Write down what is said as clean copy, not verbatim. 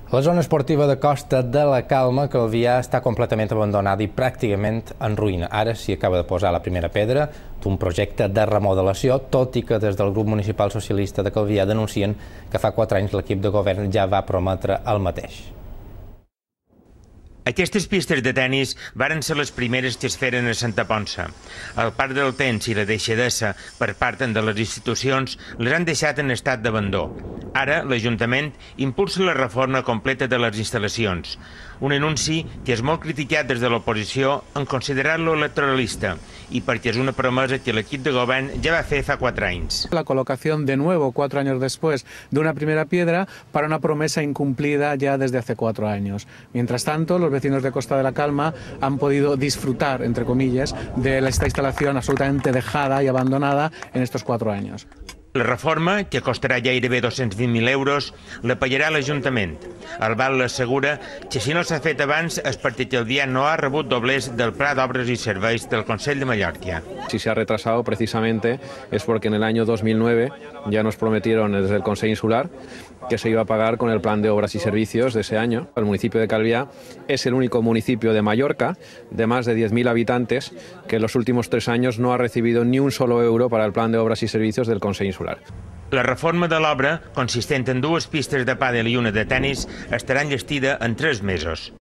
La zona esportiva de Costa de la Calma, Calvià, està completament abandonada i pràcticament en ruïna. Ara s'hi acaba de posar la primera pedra d'un projecte de remodelació, tot i que des del grup municipal socialista de Calvià denuncien que fa 4 anys l'equip de govern ja va prometre el mateix. Aquestes pistes de tennis varen ser les primeres que es feren a Santa Ponça. El pas del temps i la deixadesa per part de les institucions les han deixat en estat d'abandó. Ara l'Ajuntament impulsa la reforma completa de les instal·lacions, un anunci que és molt criticat des de l'oposició en considerar-lo electoralista i perquè és una promesa que l'equip de govern ja va fer fa 4 anys. La colocación de nuevo, 4 años después, de una primera piedra para una promesa incumplida ya desde hace 4 años. Mientras tanto, los vecinos de Costa de la Calma han podido disfrutar, entre comillas, de esta instalación absolutamente dejada y abandonada en estos 4 años. La reforma, que costarà gairebé 220.000 euros, la pagarà l'Ajuntament. El BAL l'assegura que si no s'ha fet abans és perquè Calvià no ha rebut doblers del Pla d'Obres i Serveis del Consell de Mallorca. Si se ha retrasado precisamente es porque en el año 2009 ya nos prometieron desde el Consell Insular que se iba a pagar con el Plan de Obras y Servicios de ese año. El municipio de Calvià es el único municipio de Mallorca de más de 10.000 habitantes que en los últimos 3 años no ha recibido ni un solo euro para el Plan de Obras y Servicios del Consell Insular. La reforma de l'obra, consistent en 2 pistes de pàdel i una de tennis, estarà enllestida en 3 mesos.